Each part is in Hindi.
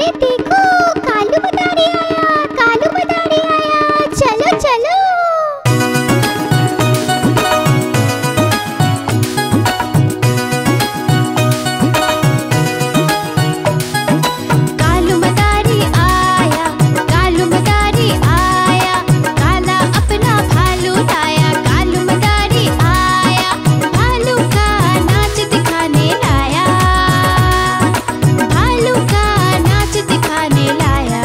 अरे देखो, कालू मदारी आया, कालू मदारी आया, चलो चलो। कालू मदारी आया, कालू मदारी आया, काला अपना भालू लाया। कालू मदारी आया, भालू का नाच दिखाने लाया, भालू का नाच दिखाने लाया।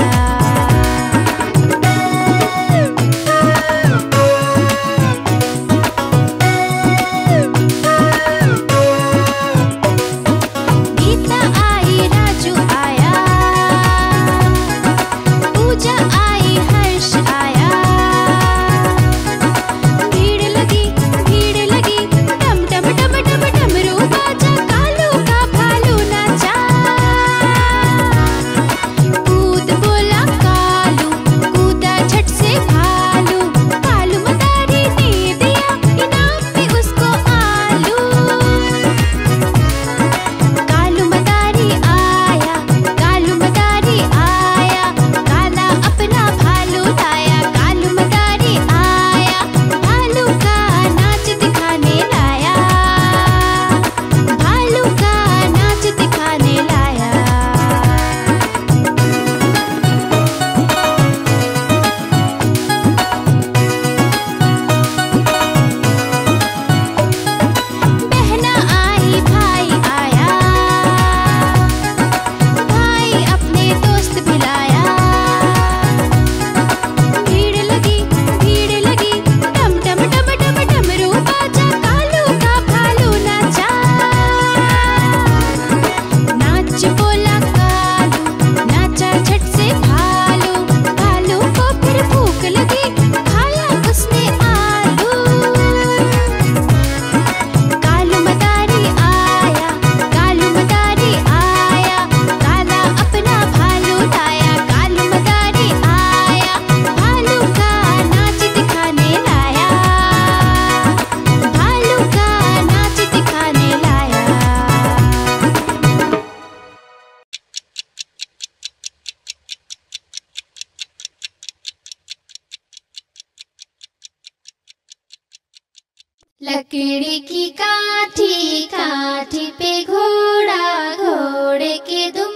गीता आई, राजू आया, पूजा आई, हर्ष आया। भीड़ लगी, डम डम डम डम डमरू बाजा। कालू का भालू नाचा, कूद बोला कालू, कूदा झट से भालू। कालू मदारी ने दिया इनाम में उसको आलू। कालू मदारी आया, कालू मदारी आया, काला अपना भालू लाया। कालू मदारी आया, भालू का नाच दिखाने लाया, भालू का नाच दिखाने लाया। बहना आई, भाई आया, भाई अपने दोस्त बुलाया। भीड़ लगी, डम डम डम डम डमरू बाजा। कालू का भालू नाचा, नाच बोला कालू, नाचा झट से भालू। भालू को फिर भूख लगी, खाया उसने आलू। कालू मदारी आया, कालू मदारी आया, काला अपना भालू लाया। कालू मदारी आया, भालू का नाच दिखाने लाया, भालू का नाच दिखाने लाया। लकड़ी की काठी, काठी पे घोड़ा, घोड़े के दो